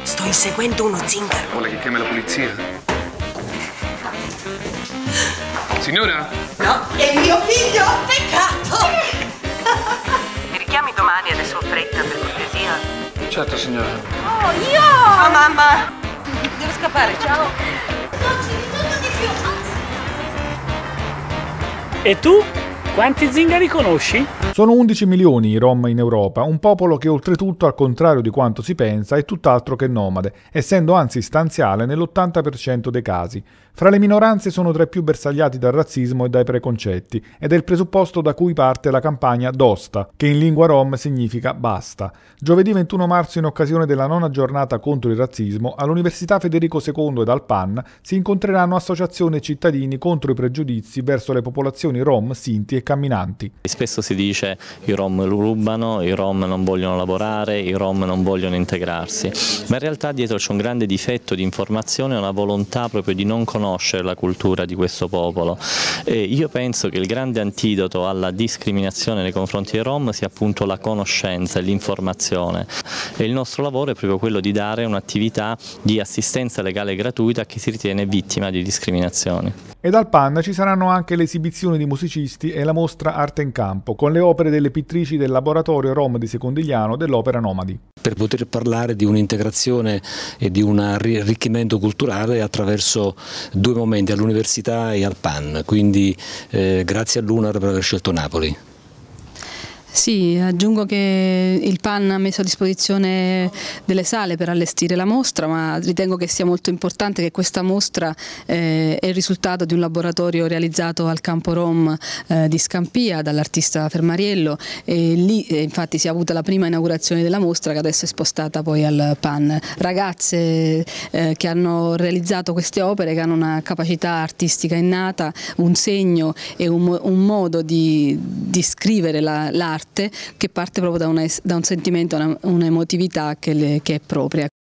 Sto inseguendo uno zingaro. Vuole che chiami la polizia? Signora? No, è mio figlio! Peccato! Mi richiami domani, adesso ho fretta, per cortesia. Certo, signora. Oh, io! Oh, mamma! Devo scappare, ciao! Non ci ritorno di più! E tu? Quanti zingari conosci? Sono 11 milioni i Rom in Europa, un popolo che oltretutto, al contrario di quanto si pensa, è tutt'altro che nomade, essendo anzi stanziale nell'80% dei casi. Fra le minoranze sono tra i più bersagliati dal razzismo e dai preconcetti, ed è il presupposto da cui parte la campagna Dosta, che in lingua rom significa basta. Giovedì 21 marzo, in occasione della 9ª giornata contro il razzismo, all'Università Federico II ed al PAN si incontreranno associazioni e cittadini contro i pregiudizi verso le popolazioni rom, sinti e camminanti. Spesso si dice i rom rubano, i rom non vogliono lavorare, i rom non vogliono integrarsi, ma in realtà dietro c'è un grande difetto di informazione e una volontà proprio di non conoscere la cultura di questo popolo. Io penso che il grande antidoto alla discriminazione nei confronti dei rom sia appunto la conoscenza e l'informazione, e il nostro lavoro è proprio quello di dare un'attività di assistenza legale gratuita a chi si ritiene vittima di discriminazioni. Ed al PAN ci saranno anche le esibizioni di musicisti e la mostra Arte in Campo, con le opere delle pittrici del laboratorio Rom di Secondigliano dell'Opera Nomadi. Per poter parlare di un'integrazione e di un arricchimento culturale attraverso due momenti, all'università e al PAN, quindi grazie all'UNAR per aver scelto Napoli. Sì, aggiungo che il PAN ha messo a disposizione delle sale per allestire la mostra, ma ritengo che sia molto importante che questa mostra è il risultato di un laboratorio realizzato al campo Rom di Scampia dall'artista Fermariello, e lì infatti si è avuta la prima inaugurazione della mostra, che adesso è spostata poi al PAN. Ragazze che hanno realizzato queste opere, che hanno una capacità artistica innata, un segno e un modo di scrivere l'arte che parte proprio da un sentimento, un'emotività che è propria.